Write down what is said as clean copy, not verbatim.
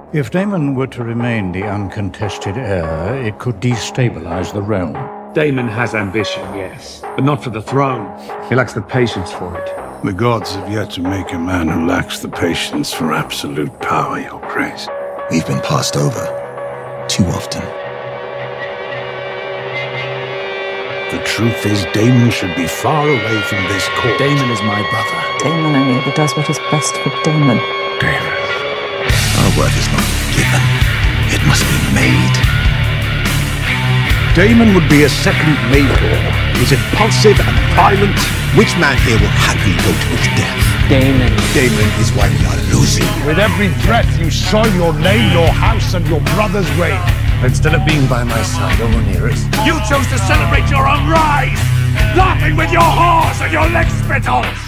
If Daemon were to remain the uncontested heir, it could destabilize the realm. Daemon has ambition, yes, but not for the throne. He lacks the patience for it. The gods have yet to make a man who lacks the patience for absolute power, Your Grace. We've been passed over too often. The truth is, Daemon should be far away from this court. Daemon is my brother. Daemon only ever does what is best for Daemon. Daemon. Our work is not given. It must be made. Daemon would be a second Maegor. He's impulsive and violent. Which man here will happily go to his death? Daemon. Daemon is why we are losing. With every breath you soil your name, your house, and your brother's reign. Instead of being by my side, over Rhaenyra, You chose to celebrate your own rise, laughing with your whores and your leg spittles!